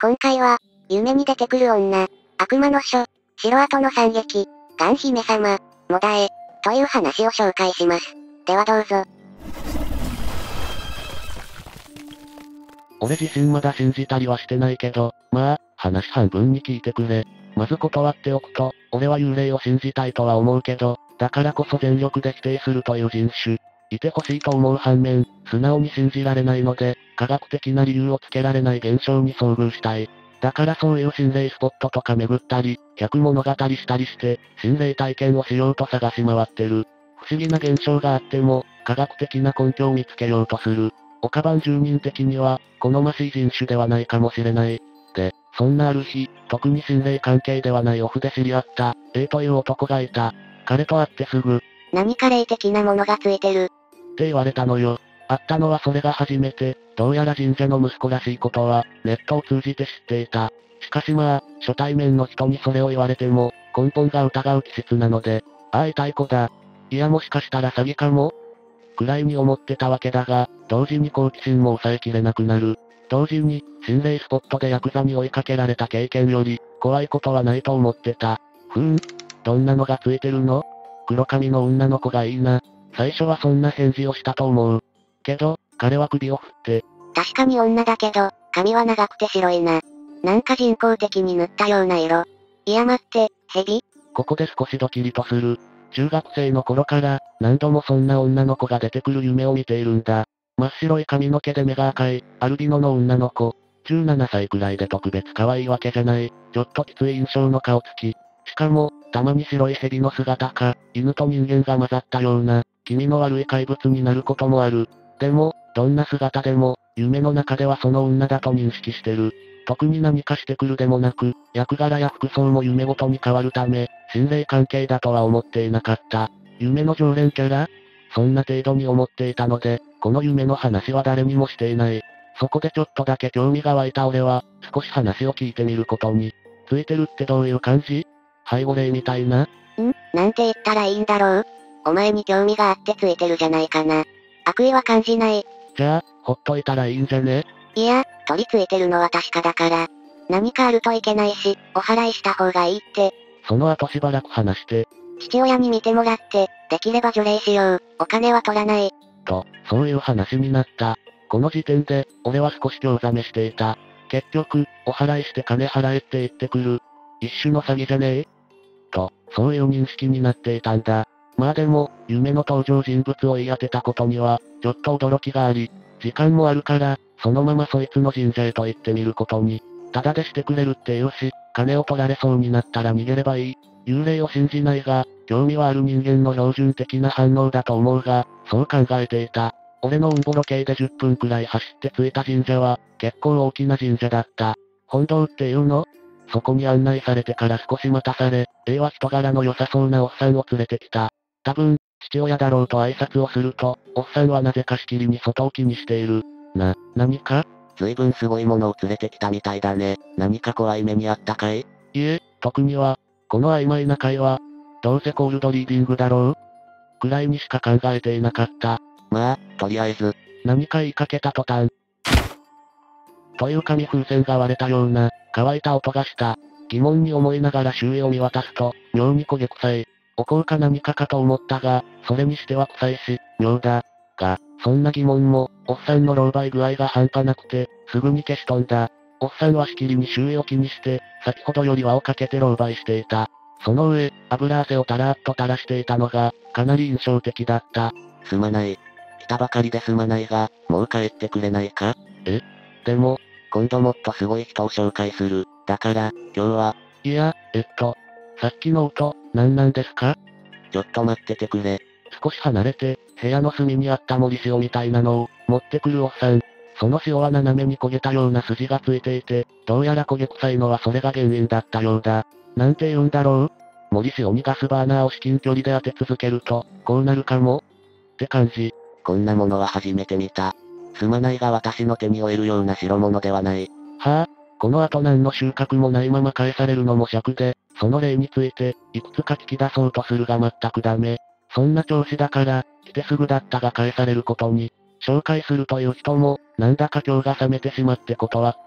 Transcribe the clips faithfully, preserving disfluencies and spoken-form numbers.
今回は、夢に出てくる女、悪魔の書、城跡の惨劇、ガン姫様、モダエ、という話を紹介します。ではどうぞ。 俺自身まだ信じたりはしてないけど、まあ、話半分に聞いてくれ。まず断っておくと、俺は幽霊を信じたいとは思うけど、だからこそ全力で否定するという人種。いてほしいと思う反面、素直に信じられないので、科学的な理由をつけられない現象に遭遇したい。だからそういう心霊スポットとか巡ったり、客物語したりして、心霊体験をしようと探し回ってる。不思議な現象があっても、科学的な根拠を見つけようとする。岡番住人的には、好ましい人種ではないかもしれない。で、そんなある日、特に心霊関係ではないオフで知り合った、A という男がいた。彼と会ってすぐ、 何か霊的なものがついてる。 って言われたのよ。会ったのはそれが初めて、どうやら神社の息子らしいことは、ネットを通じて知っていた。しかしまあ、初対面の人にそれを言われても、根本が疑う気質なので、ああ痛い子だ。いやもしかしたら詐欺かもくらいに思ってたわけだが、同時に好奇心も抑えきれなくなる。同時に、心霊スポットでヤクザに追いかけられた経験より、怖いことはないと思ってた。ふーん。どんなのがついてるの？黒髪の女の子がいいな。最初はそんな返事をしたと思う。けど、彼は首を振って。 確かに女だけど、髪は長くて白いな。なんか人工的に塗ったような色。いや待って、蛇？ ここで少しドキリとする。中学生の頃から、何度もそんな女の子が出てくる夢を見ているんだ。真っ白い髪の毛で目が赤い、アルビノの女の子。じゅうななさいくらいで特別可愛いわけじゃない。ちょっときつい印象の顔つき。しかも、たまに白い蛇の姿か、犬と人間が混ざったような、気味の悪い怪物になることもある。でも、どんな姿でも、夢の中ではその女だと認識してる。特に何かしてくるでもなく、役柄や服装も夢ごとに変わるため、心霊関係だとは思っていなかった。夢の常連キャラ？そんな程度に思っていたので、この夢の話は誰にもしていない。そこでちょっとだけ興味が湧いた俺は、少し話を聞いてみることに。ついてるってどういう感じ？背後霊みたいな？ ん？なんて言ったらいいんだろう？お前に興味があってついてるじゃないかな。悪意は感じない。 じゃあ、ほっといたらいいんじゃね？ いや、取り付いてるのは確かだから。何かあるといけないし、お祓いした方がいいって。 その後しばらく話して。 父親に見てもらって、できれば除霊しよう。お金は取らない。 と、そういう話になった。この時点で、俺は少し興ざめしていた。結局、お祓いして金払えって言ってくる。一種の詐欺じゃねえ？と、そういう認識になっていたんだ。まあでも、夢の登場人物を言い当てたことには、ちょっと驚きがあり、時間もあるから、そのままそいつの神社へと行ってみることに。ただでしてくれるって言うし、金を取られそうになったら逃げればいい。幽霊を信じないが、興味はある人間の標準的な反応だと思うが、そう考えていた。俺のうんぼろ系でじゅっぷんくらい走って着いた神社は、結構大きな神社だった。本堂っていうの？そこに案内されてから少し待たされ、A は人柄の良さそうなおっさんを連れてきた。多分、父親だろうと挨拶をすると、おっさんはなぜかしきりに外を気にしている。な、何か？ 随分すごいものを連れてきたみたいだね。何か怖い目にあったかい？ いえ、特には、この曖昧な会話、どうせコールドリーディングだろうくらいにしか考えていなかった。 まあ、とりあえず、 何か言いかけた途端。という紙風船が割れたような、乾いた音がした。疑問に思いながら周囲を見渡すと、妙に焦げ臭い。お香か何かかと思ったが、それにしては臭いし、妙だ。が、そんな疑問も、おっさんの狼狽具合が半端なくて、すぐに消し飛んだ。おっさんはしきりに周囲を気にして、先ほどより輪をかけて狼狽していた。その上、油汗をたらーっと垂らしていたのが、かなり印象的だった。 すまない。来たばかりですまないが、もう帰ってくれないか？ え？でも、 今度もっとすごい人を紹介する。だから、今日は。 いや、えっと、さっきの音、何なんですか？ ちょっと待っててくれ。 少し離れて、部屋の隅にあった森塩みたいなのを、持ってくるおっさん。その塩は斜めに焦げたような筋がついていて、どうやら焦げ臭いのはそれが原因だったようだ。なんて言うんだろう？森塩にガスバーナーを至近距離で当て続けると、こうなるかも？って感じ。 こんなものは初めて見た。すまないが私の手に負えるような代物ではない。 はぁ、この後何の収穫もないまま返されるのも尺で、その例について、いくつか聞き出そうとするが全くダメ。そんな調子だから、来てすぐだったが返されることに、紹介するという人も、なんだか今日が冷めてしまって断った。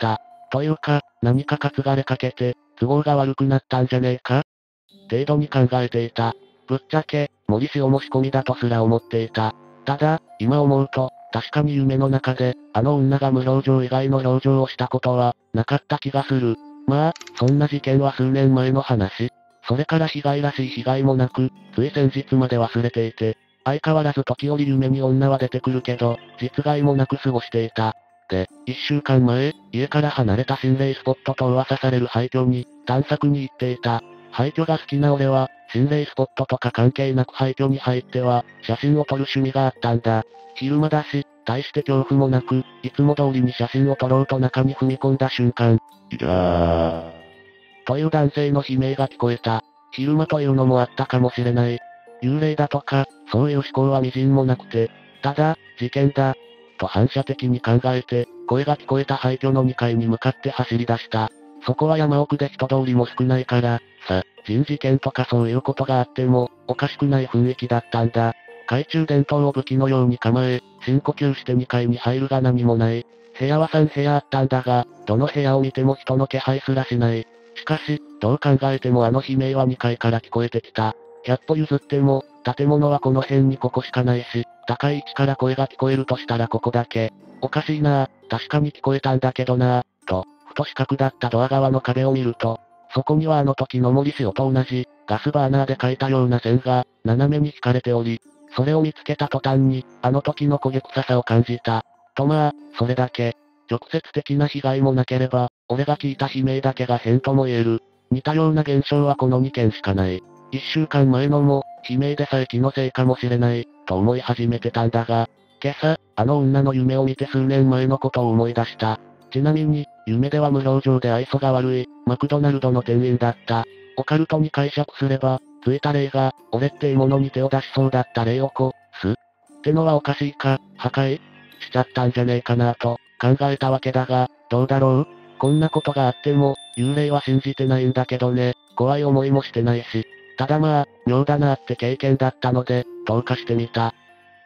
というか、何か担がれかけて、都合が悪くなったんじゃねえか程度に考えていた。ぶっちゃけ、森氏をも仕込みだとすら思っていた。ただ、今思うと、確かに夢の中で、あの女が無表情以外の表情をしたことは、なかった気がする。まあ、そんな事件は数年前の話。それから被害らしい被害もなく、つい先日まで忘れていて、相変わらず時折夢に女は出てくるけど、実害もなく過ごしていた。で、一週間前、家から離れた心霊スポットと噂される廃墟に、探索に行っていた。廃墟が好きな俺は、心霊スポットとか関係なく廃墟に入っては、写真を撮る趣味があったんだ。昼間だし、大して恐怖もなく、いつも通りに写真を撮ろうと中に踏み込んだ瞬間、 いやー。 という男性の悲鳴が聞こえた。昼間というのもあったかもしれない。幽霊だとか、そういう思考は微塵もなくて、ただ、事件だ、と反射的に考えて、声が聞こえた廃墟のにかいに向かって走り出した。そこは山奥で人通りも少ないから、さ、人事件とかそういうことがあっても、おかしくない雰囲気だったんだ。懐中電灯を武器のように構え、深呼吸してにかいに入るが何もない。部屋はさん部屋あったんだが、どの部屋を見ても人の気配すらしない。しかし、どう考えてもあの悲鳴はにかいから聞こえてきた。ひゃっぽ譲っても、建物はこの辺にここしかないし、高い位置から声が聞こえるとしたらここだけ。おかしいなぁ、確かに聞こえたんだけどなぁ、と、ふと四角だったドア側の壁を見ると、そこにはあの時の森塩と同じ、ガスバーナーで描いたような線が、斜めに引かれており、それを見つけた途端に、あの時の焦げ臭さを感じた。とまあ、それだけ。直接的な被害もなければ、俺が聞いた悲鳴だけが変とも言える。似たような現象はこのにけんしかない。一週間前のも、悲鳴でさえ気のせいかもしれない、と思い始めてたんだが、今朝、あの女の夢を見て数年前のことを思い出した。ちなみに、夢では無表情で愛想が悪い、マクドナルドの店員だった。オカルトに解釈すれば、ついた霊が、俺って獲物に手を出しそうだった霊をこ、すってのはおかしいか、破壊しちゃったんじゃねえかなと、考えたわけだが、どうだろうこんなことがあっても、幽霊は信じてないんだけどね、怖い思いもしてないし。ただまあ、妙だなって経験だったので、投下してみた。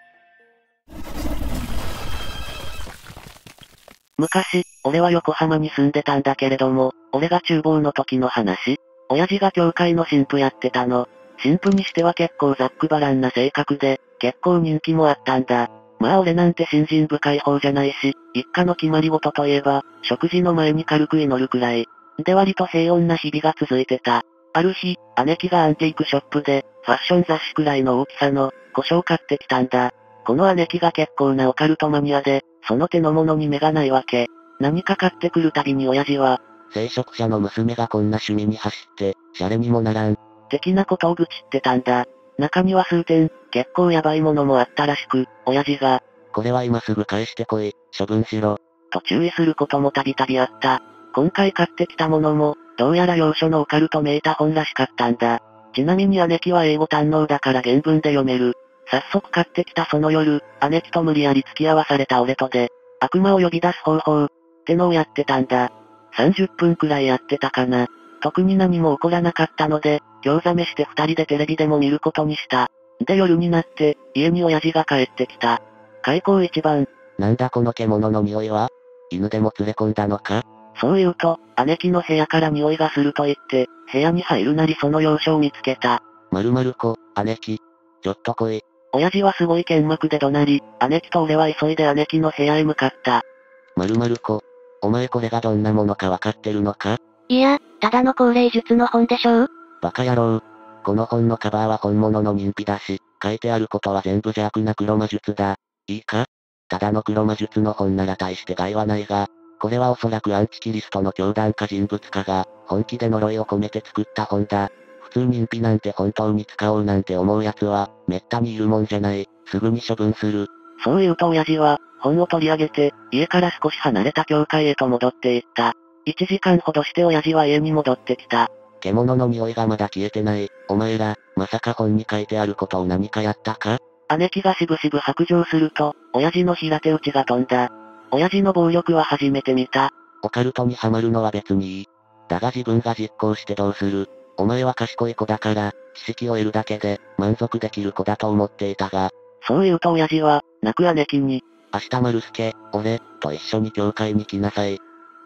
昔、俺は横浜に住んでたんだけれども、俺が厨房の時の話。親父が教会の神父やってたの。神父にしては結構ざっくばらんな性格で、結構人気もあったんだ。まあ俺なんて信心深い方じゃないし、一家の決まり事といえば、食事の前に軽く祈るくらい。で割と平穏な日々が続いてた。ある日、姉貴がアンティークショップで、ファッション雑誌くらいの大きさの、古書を買ってきたんだ。この姉貴が結構なオカルトマニアで、その手のものに目がないわけ。何か買ってくるたびに親父は、 聖職者の娘がこんな趣味に走って、シャレにもならん。 的なことを愚痴ってたんだ。中には数点、結構ヤバいものもあったらしく、親父が、 これは今すぐ返してこい、処分しろ。 と注意することもたびたびあった。今回買ってきたものも、どうやら洋書のオカルトめいた本らしかったんだ。ちなみに姉貴は英語堪能だから原文で読める。早速買ってきたその夜、姉貴と無理やり付き合わされた俺とで、悪魔を呼び出す方法、ってのをやってたんだ。さんじゅっぷんくらいやってたかな。特に何も起こらなかったので、餃子飯して二人でテレビでも見ることにした。で夜になって、家に親父が帰ってきた。開口一番。 なんだこの獣の匂いは？犬でも連れ込んだのか？ そう言うと、姉貴の部屋から匂いがすると言って、部屋に入るなりその要所を見つけた。 まるまる子、姉貴。ちょっと来い。 親父はすごい剣幕で怒鳴り、姉貴と俺は急いで姉貴の部屋へ向かった。 まるまる子。お前これがどんなものかわかってるのか？ いや、ただの高齢術の本でしょう？ バカ野郎。この本のカバーは本物の認否だし、書いてあることは全部邪悪な黒魔術だ。いいか？ただの黒魔術の本なら大して害はないが、これはおそらくアンチキリストの教団か人物かが、本気で呪いを込めて作った本だ。普通認否なんて本当に使おうなんて思う奴は、めったにいるもんじゃない。すぐに処分する。 そう言うと親父は、本を取り上げて、家から少し離れた教会へと戻っていった。いちじかんほどして親父は家に戻ってきた。 獣の匂いがまだ消えてない。お前ら、まさか本に書いてあることを何かやったか？ 姉貴がしぶしぶ白状すると、親父の平手打ちが飛んだ。親父の暴力は初めて見た。 オカルトにはまるのは別にいい。だが自分が実行してどうする？お前は賢い子だから、知識を得るだけで、満足できる子だと思っていたが。 そう言うと親父は、泣く姉貴に、 明日丸助、俺、と一緒に教会に来なさい。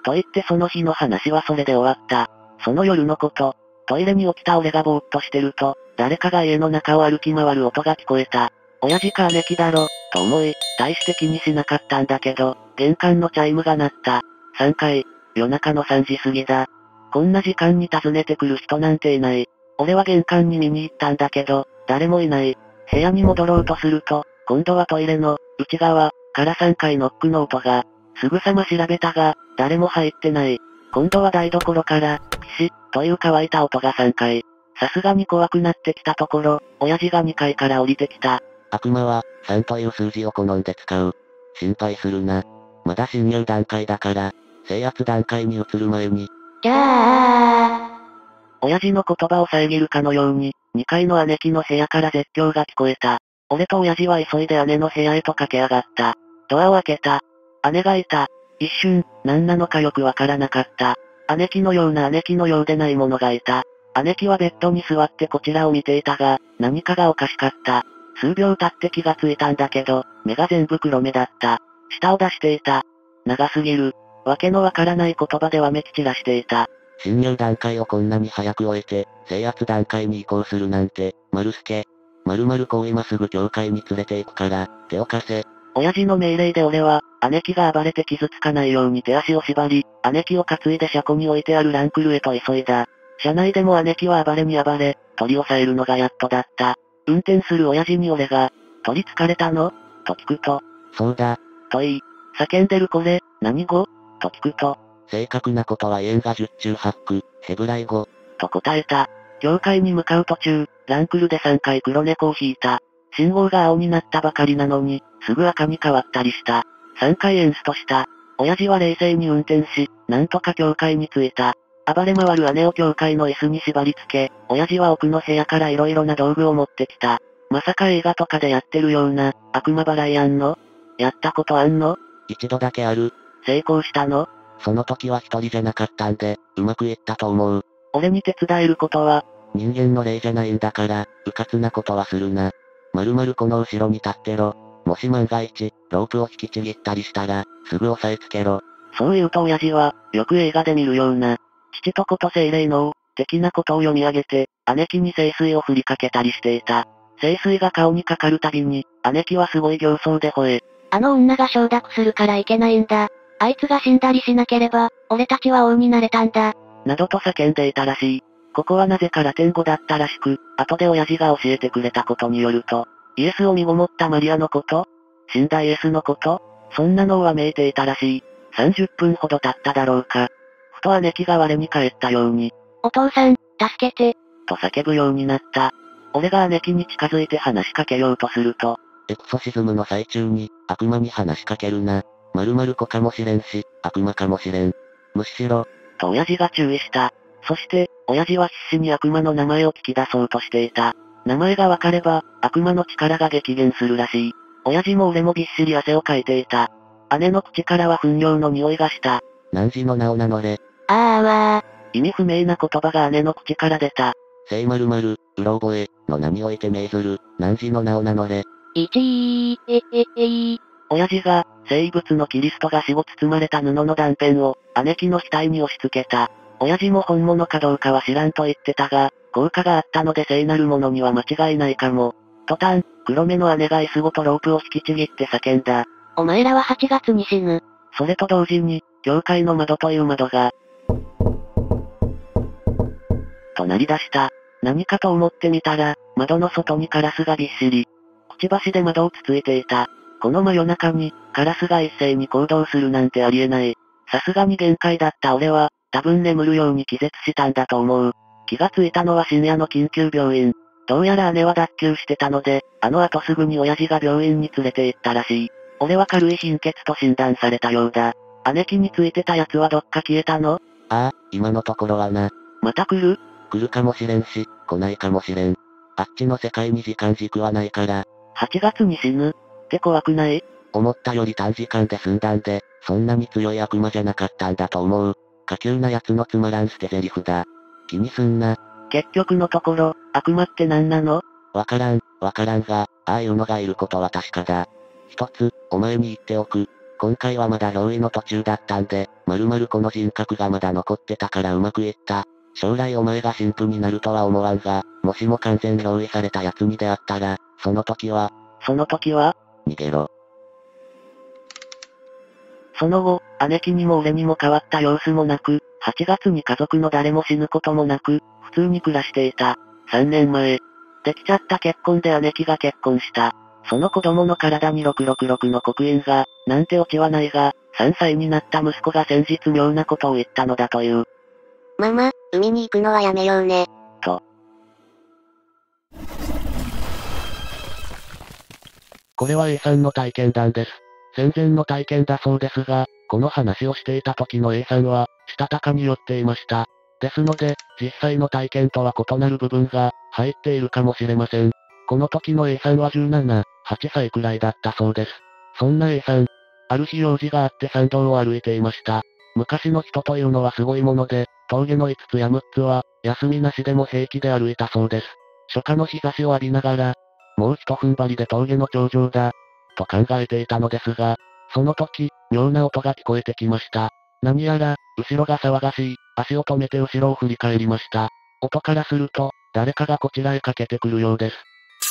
と言ってその日の話はそれで終わった。その夜のこと、トイレに起きた俺がぼーっとしてると、誰かが家の中を歩き回る音が聞こえた。親父か姉貴だろ、と思い、大して気にしなかったんだけど、玄関のチャイムが鳴った。さんかい、夜中のさんじ過ぎだ。こんな時間に訪ねてくる人なんていない。俺は玄関に見に行ったんだけど、誰もいない。部屋に戻ろうとすると、今度はトイレの、内側、からさんかいノックの音が、すぐさま調べたが、誰も入ってない。今度は台所から、ピシッ、という乾いた音がさんかい。さすがに怖くなってきたところ、親父がにかいから降りてきた。 悪魔は、さんという数字を好んで使う。心配するな。まだ侵入段階だから、制圧段階に移る前に。 じゃあ親父の言葉を遮るかのように、にかいの姉貴の部屋から絶叫が聞こえた。俺と親父は急いで姉の部屋へと駆け上がった。ドアを開けた。姉がいた。一瞬、何なのかよくわからなかった。姉貴のような姉貴のようでないものがいた。姉貴はベッドに座ってこちらを見ていたが、何かがおかしかった。数秒経って気がついたんだけど、目が全部黒目だった。舌を出していた。長すぎる。わけのわからない言葉でわめき散らしていた。 侵入段階をこんなに早く終えて、制圧段階に移行するなんて、丸助。〇〇こう今すぐ教会に連れて行くから、手を貸せ。 親父の命令で俺は、姉貴が暴れて傷つかないように手足を縛り、姉貴を担いで車庫に置いてあるランクルへと急いだ。車内でも姉貴は暴れに暴れ、取り押さえるのがやっとだった。運転する親父に俺が、取り憑かれたのと聞くと、 そうだ。 と言い、叫んでるこれ、何語と聞くと、 正確なことは言えんが十中八九、ヘブライ語。 と答えた。教会に向かう途中、ランクルでさんかい黒猫を引いた。信号が青になったばかりなのに、すぐ赤に変わったりした。さんかいエンストした。親父は冷静に運転し、なんとか教会に着いた。暴れ回る姉を教会の椅子に縛り付け、親父は奥の部屋から色々な道具を持ってきた。まさか映画とかでやってるような、悪魔払いあんの？やったことあんの？ 一度だけある。 成功したの？ その時は一人じゃなかったんで、うまくいったと思う。 俺に手伝えることは？ 人間の霊じゃないんだから、うかつなことはするな。まるまるこの後ろに立ってろ。もし万が一、ロープを引きちぎったりしたら、すぐ押さえつけろ。 そう言うと親父は、よく映画で見るような、父と子と精霊能、的なことを読み上げて、姉貴に聖水を振りかけたりしていた。聖水が顔にかかるたびに、姉貴はすごい形相で吠え。 あの女が承諾するからいけないんだ。あいつが死んだりしなければ、俺たちは王になれたんだ。 などと叫んでいたらしい。ここはなぜかラテン語だったらしく、後で親父が教えてくれたことによると、イエスを身ごもったマリアのこと？死んだイエスのこと？そんなのをわめいていたらしい。さんじゅっぷんほど経っただろうか。ふと姉貴が我に返ったように、 お父さん、助けて。 と叫ぶようになった。俺が姉貴に近づいて話しかけようとすると、 エクソシズムの最中に、悪魔に話しかけるな。〇〇子かもしれんし、悪魔かもしれん。無視しろ。 と親父が注意した。そして、親父は必死に悪魔の名前を聞き出そうとしていた。名前がわかれば、悪魔の力が激減するらしい。親父も俺もびっしり汗をかいていた。姉の口からは糞尿の匂いがした。 汝の名を名乗れ。 あーわ意味不明な言葉が姉の口から出た。 聖〇〇、うろ覚え、の名において命ずる、汝の名を名乗れ。 ー。いちー、え、え、えー。 親父が、聖物のキリストが死後包まれた布の断片を、姉貴の額に押し付けた。親父も本物かどうかは知らんと言ってたが、効果があったので聖なるものには間違いないかも。途端、黒目の姉が椅子ごとロープを引きちぎって叫んだ。 お前らははちがつに死ぬ。 それと同時に、教会の窓という窓が、と鳴り出した。何かと思ってみたら、窓の外にカラスがびっしり。くちばしで窓をつついていた。この真夜中に、カラスが一斉に行動するなんてありえない。さすがに限界だった俺は、多分眠るように気絶したんだと思う。気がついたのは深夜の緊急病院。どうやら姉は脱臼してたので、あの後すぐに親父が病院に連れて行ったらしい。俺は軽い貧血と診断されたようだ。姉貴についてた奴はどっか消えたの？ ああ、今のところはな。 また来る？ 来るかもしれんし、来ないかもしれん。あっちの世界に時間軸はないから。 はちがつに死ぬ？って怖くない？ 思ったより短時間で済んだんで、そんなに強い悪魔じゃなかったんだと思う。下級な奴のつまらん捨て台詞だ。気にすんな。 結局のところ、悪魔って何なの？ わからん、わからんが、ああいうのがいることは確かだ。一つ、お前に言っておく。今回はまだ憑依の途中だったんで、 まるまるこの人格がまだ残ってたからうまくいった。将来お前が神父になるとは思わんが、もしも完全憑依された奴に出会ったら、その時は、 その時は逃げろ。 その後、姉貴にも俺にも変わった様子もなく、はちがつに家族の誰も死ぬこともなく、普通に暮らしていた。さんねんまえ。できちゃった結婚で姉貴が結婚した。その子供の体にろくろくろくの刻印が、なんてオチはないが、さんさいになった息子が先日妙なことを言ったのだという。 ママ、海に行くのはやめようね。 と。 これは A さんの体験談です。戦前の体験だそうですが、この話をしていた時の A さんは、したたかに酔っていました。ですので、実際の体験とは異なる部分が、入っているかもしれません。この時の A さんはじゅうなな、はっさいくらいだったそうです。そんな A さん、ある日用事があって山道を歩いていました。昔の人というのはすごいもので、峠のいつつやむっつは、休みなしでも平気で歩いたそうです。初夏の日差しを浴びながら、もう一踏ん張りで峠の頂上だ、と考えていたのですが、その時、妙な音が聞こえてきました。何やら、後ろが騒がしい、足を止めて後ろを振り返りました。音からすると、誰かがこちらへかけてくるようです。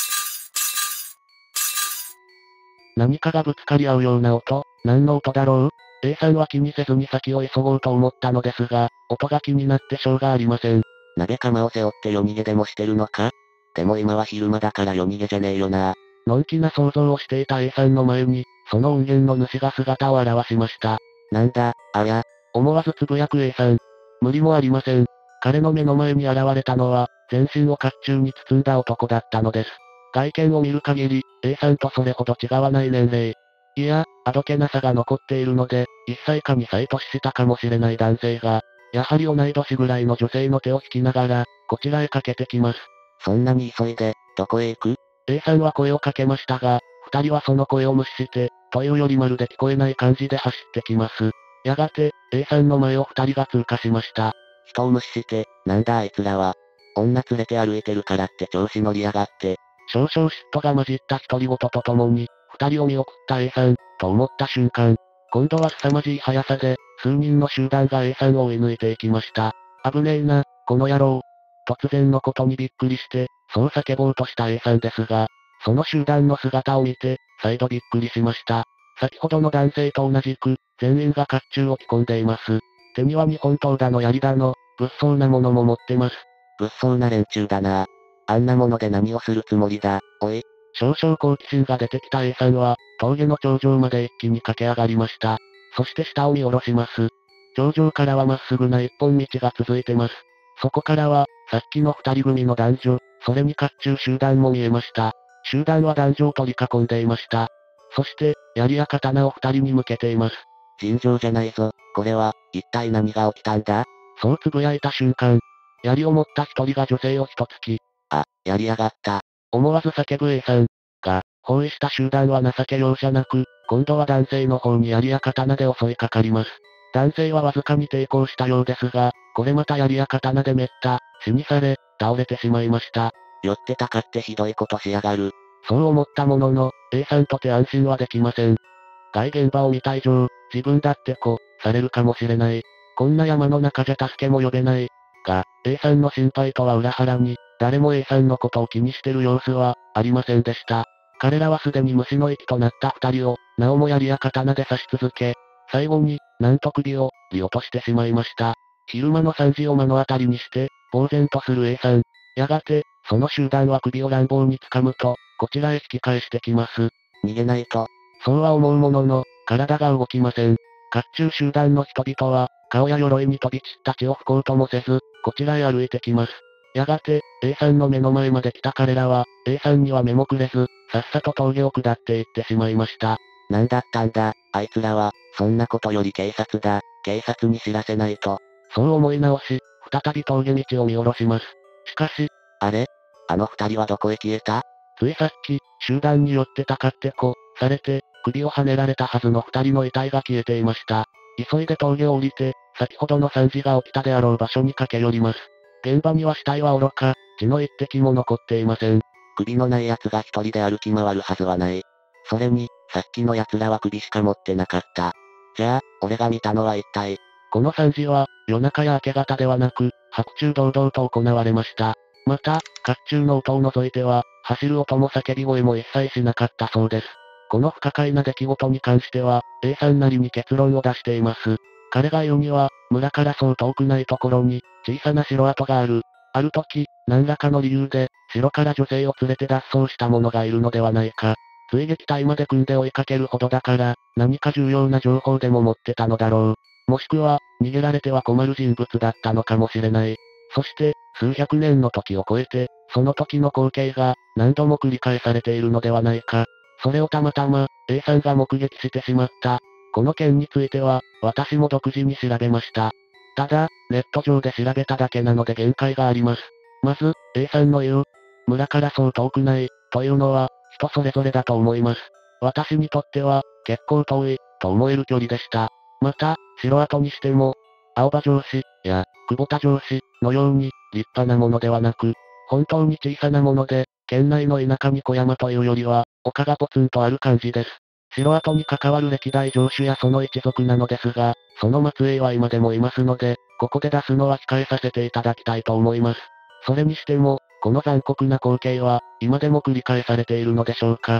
何かがぶつかり合うような音、何の音だろう？ A さんは気にせずに先を急ごうと思ったのですが、音が気になってしょうがありません。 鍋釜を背負って夜逃げでもしてるのか？でも今は昼間だから夜逃げじゃねえよな。 のんきな想像をしていた A さんの前に、その音源の主が姿を現しました。 なんだ、あや。 思わずつぶやく A さん。無理もありません。彼の目の前に現れたのは、全身を甲冑に包んだ男だったのです。外見を見る限り、A さんとそれほど違わない年齢。いや、あどけなさが残っているので、いっさいかにさい年下かもしれない男性が、やはり同い年ぐらいの女性の手を引きながら、こちらへかけてきます。 そんなに急いで、どこへ行く？ A さんは声をかけましたが、二人はその声を無視して、というよりまるで聞こえない感じで走ってきます。やがて、A さんの前を二人が通過しました。 人を無視して、なんだあいつらは。女連れて歩いてるからって調子乗りやがって。 少々嫉妬が混じった独り言とともに、二人を見送った A さん、と思った瞬間、今度は凄まじい速さで、数人の集団が A さんを追い抜いていきました。危ねえな、この野郎。突然のことにびっくりして、そう叫ぼうとした A さんですが、その集団の姿を見て、再度びっくりしました。先ほどの男性と同じく、全員が甲冑を着込んでいます。手には日本刀だの槍だの、物騒なものも持ってます。 物騒な連中だな。あんなもので何をするつもりだ、おい。 少々好奇心が出てきた A さんは、峠の頂上まで一気に駆け上がりました。そして下を見下ろします。頂上からはまっすぐな一本道が続いてます。そこからは、さっきの二人組の男女、それに甲冑集団も見えました。集団は男女を取り囲んでいました。そして、槍や刀を二人に向けています。 尋常じゃないぞ、これは、一体何が起きたんだ？ そうつぶやいた瞬間、槍を持った一人が女性を一突き。 あ、やりやがった。 思わず叫ぶ A さん。が、包囲した集団は情け容赦なく、今度は男性の方に槍や刀で襲いかかります。男性はわずかに抵抗したようですが、これまた槍や刀で滅多、死にされ、倒れてしまいました。 酔ってたかってひどいことしやがる。 そう思ったものの、A さんとて安心はできません。外現場を見た以上、自分だってこう、されるかもしれない。こんな山の中じゃ助けも呼べない。が、A さんの心配とは裏腹に、誰も A さんのことを気にしてる様子は、ありませんでした。彼らはすでに虫の息となった二人を、なおも槍や刀で刺し続け、最後に、なんと首を、り落としてしまいました。昼間のさんじを目の当たりにして、呆然とする A さん。やがて、その集団は首を乱暴に掴むと、こちらへ引き返してきます。 逃げないと。 そうは思うものの、体が動きません。甲冑集団の人々は、顔や鎧に飛び散った血を拭こうともせず、こちらへ歩いてきます。やがて、A さんの目の前まで来た彼らは、A さんには目もくれず、さっさと峠を下っていってしまいました。 なんだったんだ、あいつらは、そんなことより警察だ、警察に知らせないと。 そう思い直し、再び峠道を見下ろします。しかし、 あれ？あの二人はどこへ消えた？ ついさっき、集団によってたかってこ、されて、首をはねられたはずの二人の遺体が消えていました。急いで峠を降りて、先ほどの惨事が起きたであろう場所に駆け寄ります。現場には死体は愚か、血の一滴も残っていません。 首のない奴が一人で歩き回るはずはない。それに、さっきの奴らは首しか持ってなかった。 じゃあ、俺が見たのは一体。 この惨事は、夜中や明け方ではなく、白昼堂々と行われました。また、甲冑の音を除いては、走る音も叫び声も一切しなかったそうです。この不可解な出来事に関しては、A さんなりに結論を出しています。彼が言うには、村からそう遠くないところに、小さな城跡がある。ある時、何らかの理由で、城から女性を連れて脱走した者がいるのではないか。追撃隊まで組んで追いかけるほどだから、何か重要な情報でも持ってたのだろう。もしくは、逃げられては困る人物だったのかもしれない。そして、数百年の時を超えて、その時の光景が、何度も繰り返されているのではないか。それをたまたま、A さんが目撃してしまった。この件については、私も独自に調べました。ただ、ネット上で調べただけなので限界があります。まず、A さんの言う、村からそう遠くない、というのは、人それぞれだと思います。私にとっては、結構遠い、と思える距離でした。また、城跡にしても、青葉城址、や、久保田城址、のように、立派なものではなく、本当に小さなもので、県内の田舎に小山というよりは、丘がポツンとある感じです。城跡に関わる歴代城主やその一族なのですが、その末裔は今でもいますので、ここで出すのは控えさせていただきたいと思います。それにしても、この残酷な光景は、今でも繰り返されているのでしょうか。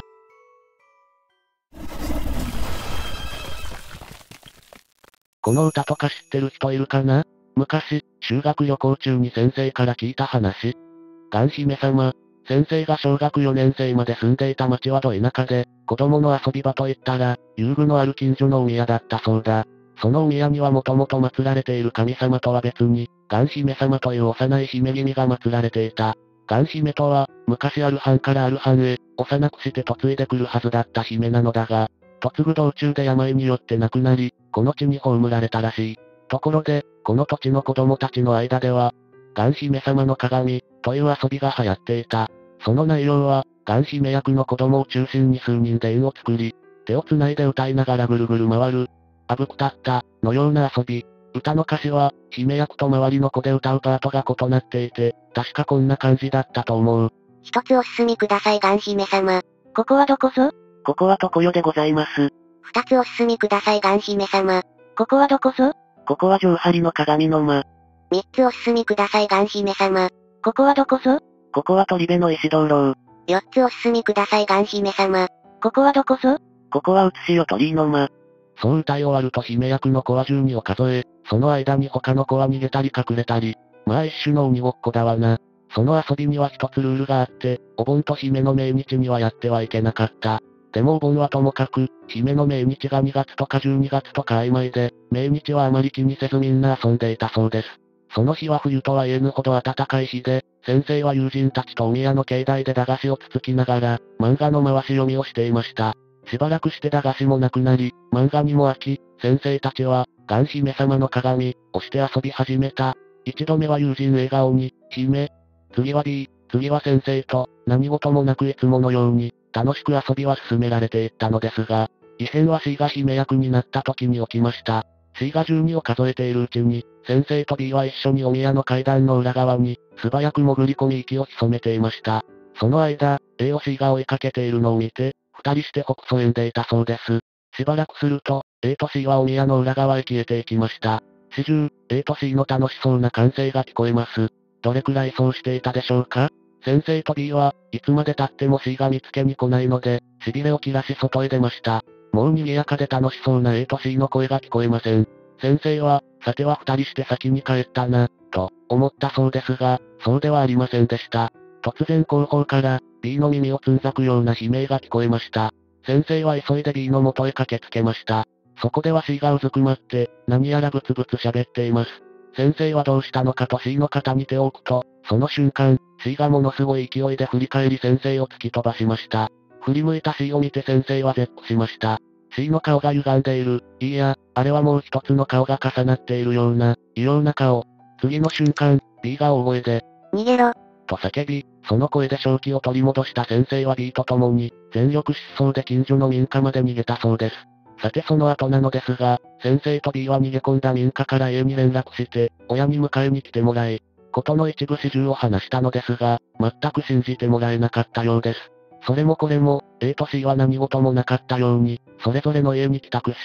この歌とか知ってる人いるかな？昔、修学旅行中に先生から聞いた話。ガン姫様。先生が小学よねん生まで住んでいた町はど田舎で、子供の遊び場といったら、遊具のある近所のお宮だったそうだ。そのお宮にはもともと祀られている神様とは別に、ガン姫様という幼い姫君が祀られていた。ガン姫とは、昔ある藩からある藩へ、幼くして嫁いでくるはずだった姫なのだが、嫁ぐ道中で病によって亡くなり、この地に葬られたらしい。ところで、この土地の子供たちの間では、ガン姫様の鏡、という遊びが流行っていた。その内容は、ガン姫役の子供を中心に数人で円を作り、手を繋いで歌いながらぐるぐる回る、あぶくたった、のような遊び。歌の歌詞は、姫役と周りの子で歌うパートが異なっていて、確かこんな感じだったと思う。 一つお進みくださいガン姫様。 ここはどこぞ？ここは常世でございます。 二つお進みくださいガン姫様。 ここはどこぞ？ここは上張の鏡の間。 三つお進みくださいガン姫様。 ここはどこぞ？ここは鳥部の石灯籠。 四つお進みくださいガン姫様。 ここはどこぞ？ここは写しよ鳥居の間。 そう歌い終わると姫役の子はじゅうにを数え、その間に他の子は逃げたり隠れたり。まあ一種の鬼ごっこだわな。その遊びには一つルールがあって、お盆と姫の命日にはやってはいけなかった。でもお盆はともかく、姫の命日がにがつとかじゅうにがつとか曖昧で、命日はあまり気にせずみんな遊んでいたそうです。その日は冬とは言えぬほど暖かい日で、先生は友人たちとお宮の境内で駄菓子をつつきながら、漫画の回し読みをしていました。しばらくして駄菓子もなくなり、漫画にも飽き、先生たちは、ガン姫様の鏡、をして遊び始めた。一度目は友人笑顔に、姫。次は B、次は先生と、何事もなくいつものように、楽しく遊びは進められていったのですが、異変は C が姫役になった時に起きました。C がじゅうにを数えているうちに、先生と B は一緒にお宮の階段の裏側に、素早く潜り込み息を潜めていました。その間、A を C が追いかけているのを見て、二人してほくそ笑んでいたそうです。しばらくすると、A と C はお宮の裏側へ消えていきました。始終、A と C の楽しそうな歓声が聞こえます。どれくらいそうしていたでしょうか？先生と B はいつまで経っても C が見つけに来ないので、痺れを切らし外へ出ました。もう賑やかで楽しそうな A と C の声が聞こえません。先生は、さては二人して先に帰ったな、と思ったそうですが、そうではありませんでした。突然後方から、B の耳をつんざくような悲鳴が聞こえました。先生は急いで B の元へ駆けつけました。そこでは C がうずくまって、何やらブツブツ喋っています。先生はどうしたのかと C の肩に手を置くと、その瞬間、C がものすごい勢いで振り返り先生を突き飛ばしました。振り向いた C を見て先生は絶句しました。C の顔が歪んでいる。いいや、あれはもう一つの顔が重なっているような、異様な顔。次の瞬間、B が大声で、 逃げろ、 と叫び、その声で正気を取り戻した先生は B と共に、全力疾走で近所の民家まで逃げたそうです。さてその後なのですが、先生と B は逃げ込んだ民家から家に連絡して、親に迎えに来てもらい、ことの一部始終を話したのですが、全く信じてもらえなかったようです。それもこれも、A と C は何事もなかったように、それぞれの家に帰宅し、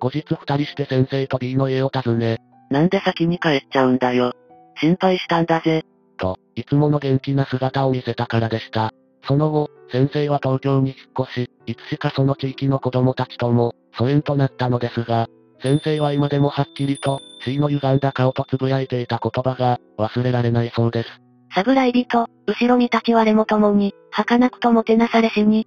後日二人して先生と B の家を訪ね、 なんで先に帰っちゃうんだよ。心配したんだぜ。 と、いつもの元気な姿を見せたからでした。その後、先生は東京に引っ越し、いつしかその地域の子供たちとも、疎遠となったのですが、先生は今でもはっきりと、C の歪んだ顔と呟いていた言葉が、忘れられないそうです。 侍人、後ろ見立ち割れも共に、儚くともてなされしに。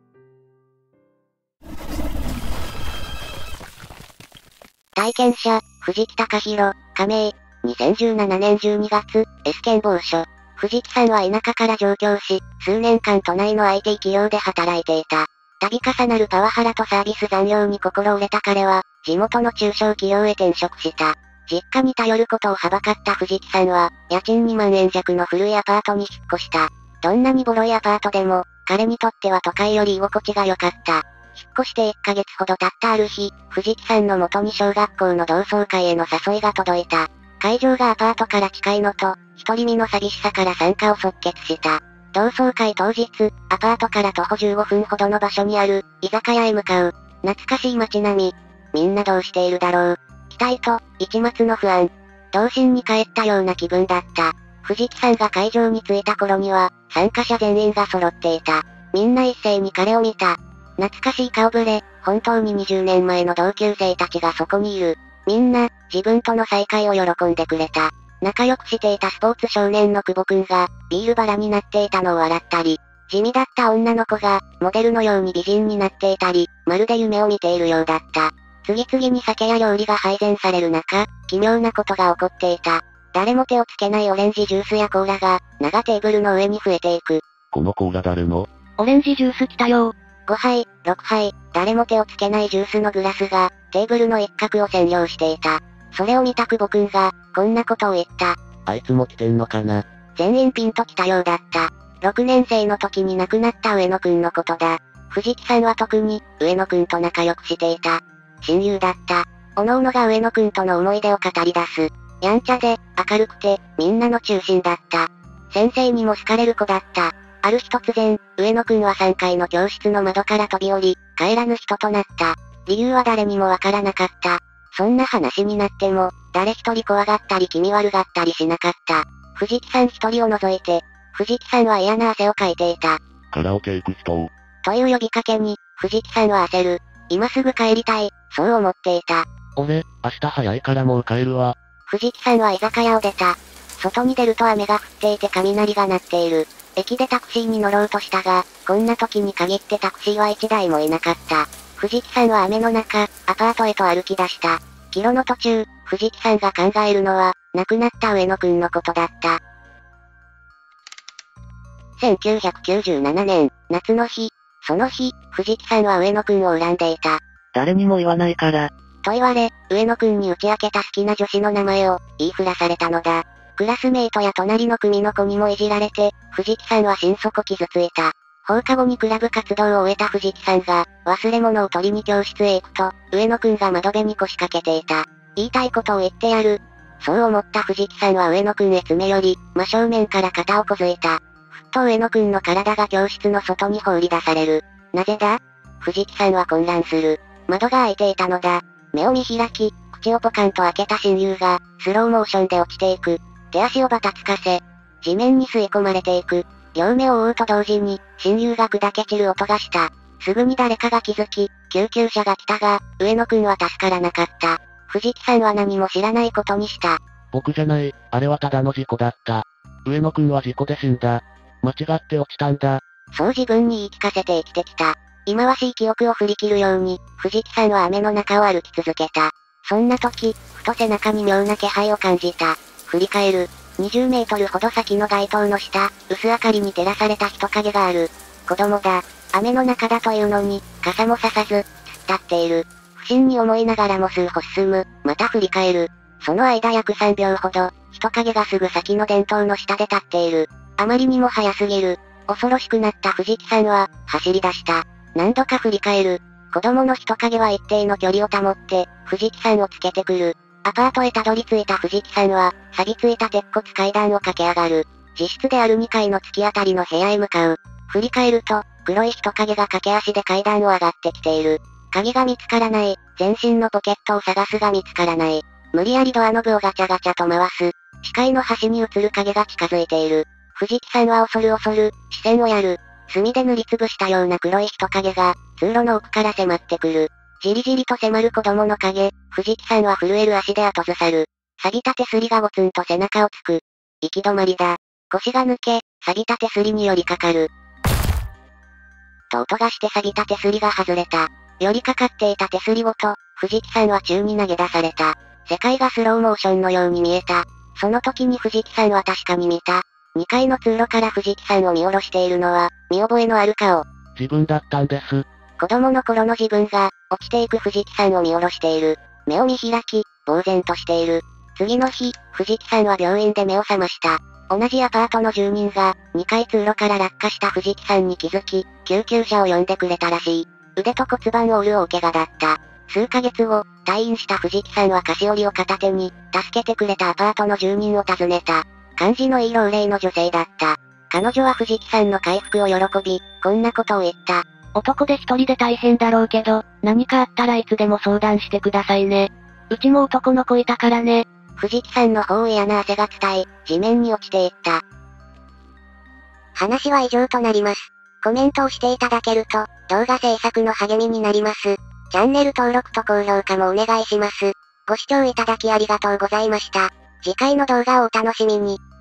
体験者、藤木隆弘、加盟。にせんじゅうななねんじゅうにがつ、S 県某所。藤木さんは田舎から上京し、数年間都内の アイティー 企業で働いていた。度重なるパワハラとサービス残業に心折れた彼は、地元の中小企業へ転職した。実家に頼ることをはばかった藤木さんは、家賃にまんえん弱の古いアパートに引っ越した。どんなにボロいアパートでも、彼にとっては都会より居心地が良かった。引っ越していっかげつほど経ったある日、藤木さんの元に小学校の同窓会への誘いが届いた。会場がアパートから近いのと、独り身の寂しさから参加を即決した。同窓会当日、アパートから徒歩じゅうごふんほどの場所にある、居酒屋へ向かう。懐かしい街並み。みんなどうしているだろう。期待と、一抹の不安。童心に帰ったような気分だった。藤木さんが会場に着いた頃には、参加者全員が揃っていた。みんな一斉に彼を見た。懐かしい顔ぶれ、本当ににじゅうねんまえの同級生たちがそこにいる。みんな、自分との再会を喜んでくれた。仲良くしていたスポーツ少年の久保くんが、ビールバラになっていたのを笑ったり、地味だった女の子が、モデルのように美人になっていたり、まるで夢を見ているようだった。次々に酒や料理が配膳される中、奇妙なことが起こっていた。誰も手をつけないオレンジジュースやコーラが、長テーブルの上に増えていく。 このコーラ誰の？ オレンジジュース来たよ。 ごはい、ろくはい、誰も手をつけないジュースのグラスが、テーブルの一角を占領していた。それを見た久保くんが、こんなことを言った。 あいつも来てんのかな？ 全員ピンと来たようだった。ろくねん生の時に亡くなった上野くんのことだ。藤木さんは特に、上野くんと仲良くしていた。親友だった。おのおのが上野くんとの思い出を語り出す。やんちゃで、明るくて、みんなの中心だった。先生にも好かれる子だった。ある日突然、上野くんはさんがいの教室の窓から飛び降り、帰らぬ人となった。理由は誰にもわからなかった。そんな話になっても、誰一人怖がったり気味悪がったりしなかった。藤木さん一人を除いて、藤木さんは嫌な汗をかいていた。 カラオケ行く人。 という呼びかけに、藤木さんは焦る。今すぐ帰りたい、そう思っていた。 俺、明日早いからもう帰るわ。 藤木さんは居酒屋を出た。外に出ると雨が降っていて雷が鳴っている。駅でタクシーに乗ろうとしたが、こんな時に限ってタクシーはいちだいもいなかった。藤木さんは雨の中、アパートへと歩き出した。帰路の途中、藤木さんが考えるのは、亡くなった上野くんのことだった。せんきゅうひゃくきゅうじゅうななねん、夏の日。その日、藤木さんは上野くんを恨んでいた。 誰にも言わないから。 と言われ、上野くんに打ち明けた好きな女子の名前を、言いふらされたのだ。クラスメイトや隣の組の子にもいじられて、藤木さんは心底傷ついた。放課後にクラブ活動を終えた藤木さんが、忘れ物を取りに教室へ行くと、上野くんが窓辺に腰掛けていた。言いたいことを言ってやる。そう思った藤木さんは上野くんへ詰め寄り、真正面から肩をこづいた。ふっと上野くんの体が教室の外に放り出される。なぜだ？藤木さんは混乱する。窓が開いていたのだ。目を見開き、口をポカンと開けた親友が、スローモーションで落ちていく。手足をばたつかせ、地面に吸い込まれていく。両目を覆うと同時に、親友が砕け散る音がした。すぐに誰かが気づき、救急車が来たが、上野くんは助からなかった。藤木さんは何も知らないことにした。 僕じゃない、あれはただの事故だった。上野くんは事故で死んだ。間違って落ちたんだ。 そう自分に言い聞かせて生きてきた。忌まわしい記憶を振り切るように、藤木さんは雨の中を歩き続けた。そんな時、ふと背中に妙な気配を感じた。振り返る。にじゅうメートルほど先の街灯の下、薄明かりに照らされた人影がある。子供だ。雨の中だというのに、傘もささず、突っ立っている。不審に思いながらも数歩進む。また振り返る。その間約さんびょうほど、人影がすぐ先の電灯の下で立っている。あまりにも早すぎる。恐ろしくなった藤木さんは、走り出した。何度か振り返る。子供の人影は一定の距離を保って、藤木さんをつけてくる。アパートへたどり着いた藤木さんは、錆びついた鉄骨階段を駆け上がる。自室であるにかいの突き当たりの部屋へ向かう。振り返ると、黒い人影が駆け足で階段を上がってきている。 鍵が見つからない。全身のポケットを探すが見つからない。無理やりドアノブをガチャガチャと回す。視界の端に映る影が近づいている。藤木さんは恐る恐る、視線をやる。墨で塗りつぶしたような黒い人影が、通路の奥から迫ってくる。じりじりと迫る子供の影、藤木さんは震える足で後ずさる。錆びた手すりがゴツンと背中をつく。行き止まりだ。腰が抜け、錆びた手すりに寄りかかる。と音がして錆びた手すりが外れた。寄りかかっていた手すりごと、藤木さんは宙に投げ出された。世界がスローモーションのように見えた。その時に藤木さんは確かに見た。にかいの通路から藤木さんを見下ろしているのは、見覚えのある顔。 自分だったんです。 子供の頃の自分が、落ちていく藤木さんを見下ろしている。目を見開き、呆然としている。次の日、藤木さんは病院で目を覚ました。同じアパートの住人が、にかい通路から落下した藤木さんに気づき、救急車を呼んでくれたらしい。腕と骨盤を折る大怪我だった。数ヶ月後、退院した藤木さんは菓子折りを片手に、助けてくれたアパートの住人を訪ねた。感じのいい老齢の女性だった。彼女は藤木さんの回復を喜び、こんなことを言った。 男で一人で大変だろうけど、何かあったらいつでも相談してくださいね。うちも男の子いたからね。 藤木さんの方を嫌な汗が伝え、地面に落ちていった。話は以上となります。コメントをしていただけると、動画制作の励みになります。チャンネル登録と高評価もお願いします。ご視聴いただきありがとうございました。次回の動画をお楽しみに。